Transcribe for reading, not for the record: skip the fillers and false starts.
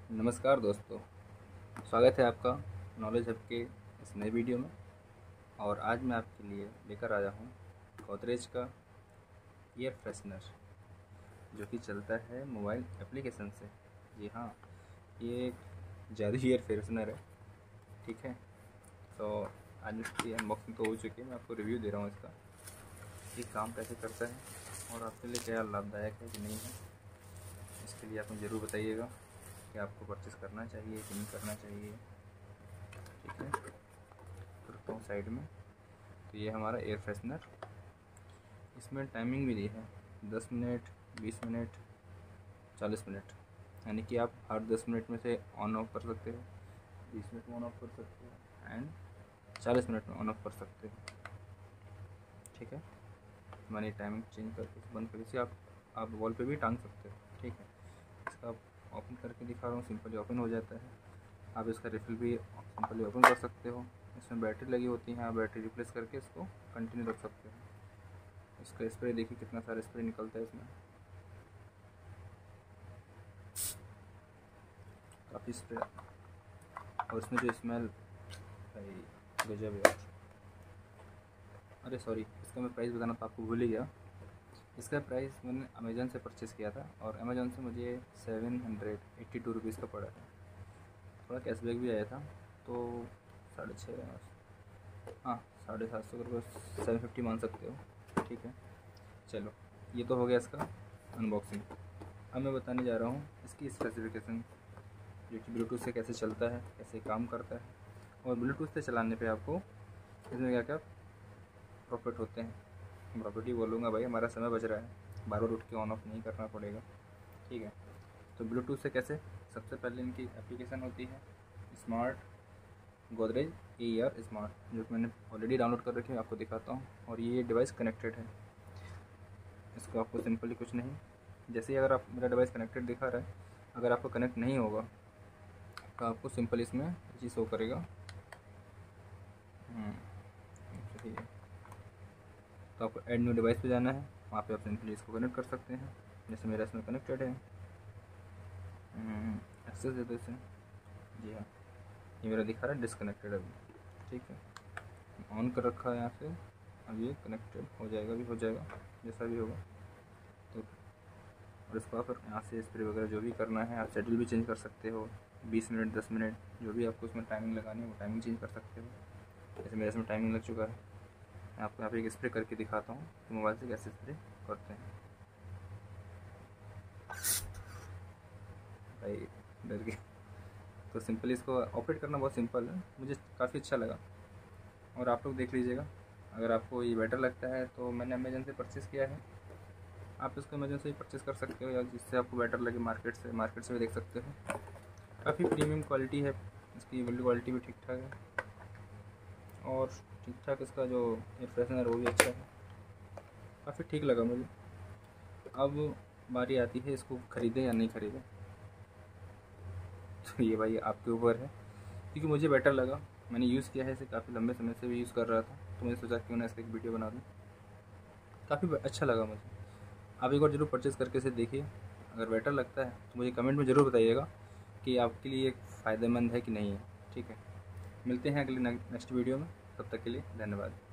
नमस्कार दोस्तों, स्वागत है आपका नॉलेज हब के इस नए वीडियो में। और आज मैं आपके लिए लेकर आया हूँ गोदरेज का एयर फ्रेशनर, जो कि चलता है मोबाइल एप्लीकेशन से। जी हाँ, ये एक जादुई एयर फ्रेशनर है। ठीक है, तो आज इसकी अनबॉक्सिंग तो हो चुकी है। मैं आपको रिव्यू दे रहा हूँ इसका, ये काम कैसे करता है और आपके लिए क्या लाभदायक है कि नहीं है। इसके लिए आप मुझे ज़रूर बताइएगा कि आपको परचेस करना चाहिए कि नहीं करना चाहिए। ठीक है, करता हूँ साइड में। तो ये हमारा एयर फ्रेशनर, इसमें टाइमिंग भी दी है 10 मिनट, 20 मिनट, 40 मिनट, यानी कि आप हर 10 मिनट में से ऑन ऑफ कर सकते हो, 20 मिनट में ऑन ऑफ कर सकते हो एंड 40 मिनट में ऑन ऑफ कर सकते हो। ठीक है, मैंने टाइमिंग चेंज करके बंद करके आप वॉल पे भी टांग सकते हो। ठीक है, इसका ओपन करके दिखा रहा हूँ, सिंपली ओपन हो जाता है। आप इसका रिफ़िल भी सिंपली ओपन कर सकते हो। इसमें बैटरी लगी होती है, आप बैटरी रिप्लेस करके इसको कंटिन्यू रख सकते हो। इसका स्प्रे देखिए कितना सारा स्प्रे निकलता है इसमें, काफ़ी स्प्रे। और इसमें जो स्मेल, भाई गजब यार। अरे सॉरी, इसका मैं प्राइस बताना तो आपको भूल ही गया। इसका प्राइस मैंने अमेज़न से परचेज़ किया था और अमेज़न से मुझे 782 रुपीज़ का पड़ा है। थोड़ा कैशबैक भी आया था, तो 6.5, हाँ 750 रुपये, 750 मान सकते हो। ठीक है, चलो ये तो हो गया इसका अनबॉक्सिंग। अब मैं बताने जा रहा हूँ इसकी स्पेसिफिकेशन, जो कि ब्लूटूथ से कैसे चलता है, कैसे काम करता है, और ब्लूटूथ से चलाने पे आपको इसमें क्या क्या प्रॉफिट होते हैं। प्रॉफिट ही बोलूँगा भाई, हमारा समय बच रहा है, बार बार उठ के ऑन ऑफ नहीं करना पड़ेगा। ठीक है, तो ब्लूटूथ से कैसे, सबसे पहले इनकी एप्लीकेशन होती है स्मार्ट गोदरेज एयर स्मार्ट, जो कि मैंने ऑलरेडी डाउनलोड कर रखी है, आपको दिखाता हूँ। और ये डिवाइस कनेक्टेड है, इसको आपको सिंपली कुछ नहीं, जैसे ही अगर आप मेरा डिवाइस कनेक्टेड दिखा रहा है, अगर आपको कनेक्ट नहीं होगा तो आपको सिंपल इसमें चीज़ शो करेगा। सही है, तो आपको ऐड न्यू डिवाइस पे जाना है, वहाँ पे आप सिंपली इसको कनेक्ट कर सकते हैं। जैसे मेरा इसमें कनेक्टेड है, एक्सेस देते इसे। जी हाँ, ये मेरा दिखा रहा है डिसकनेक्टेड अभी। ठीक है, ऑन कर रखा है यहाँ से, अब ये कनेक्टेड हो जाएगा, भी हो जाएगा जैसा भी होगा। तो और इसको आप यहाँ से स्प्रे वगैरह जो भी करना है, आप शेड्यूल भी चेंज कर सकते हो, 20 मिनट, 10 मिनट, जो भी आपको उसमें टाइमिंग लगानी है वो टाइमिंग चेंज कर सकते हो। जैसे मेरे इसमें टाइमिंग लग चुका है, मैं आपको यहाँ पे एक स्प्रे करके दिखाता हूँ कि मोबाइल से कैसे स्प्रे करते हैं। भाई डर गए। तो सिंपली इसको ऑपरेट करना बहुत सिंपल है, मुझे काफ़ी अच्छा लगा, और आप लोग देख लीजिएगा। अगर आपको ये बेटर लगता है तो मैंने अमेज़न से परचेज़ किया है, आप इसको अमेज़न से ही परचेज़ कर सकते हो, या जिससे आपको बेटर लगे मार्केट से भी देख सकते हो। काफ़ी प्रीमियम क्वालिटी है, इसकी बिल्ड क्वालिटी भी ठीक ठाक है, और ठीक ठाक इसका जो एयर फ्रेशनर वो भी अच्छा है, काफ़ी ठीक लगा मुझे। अब बारी आती है इसको ख़रीदें या नहीं ख़रीदें, तो ये भाई आपके ऊपर है, क्योंकि मुझे बेटर लगा। मैंने यूज़ किया है इसे, काफ़ी लंबे समय से भी यूज़ कर रहा था, तो मैंने सोचा क्यों ना इसका एक वीडियो बना दूँ। काफ़ी अच्छा लगा मुझे। आप एक बार ज़रूर परचेज़ करके इसे देखिए, अगर बेटर लगता है तो मुझे कमेंट में ज़रूर बताइएगा कि आपके लिए फ़ायदेमंद है कि नहीं है। ठीक है, मिलते हैं अगले नेक्स्ट वीडियो में, तब तक के लिए धन्यवाद।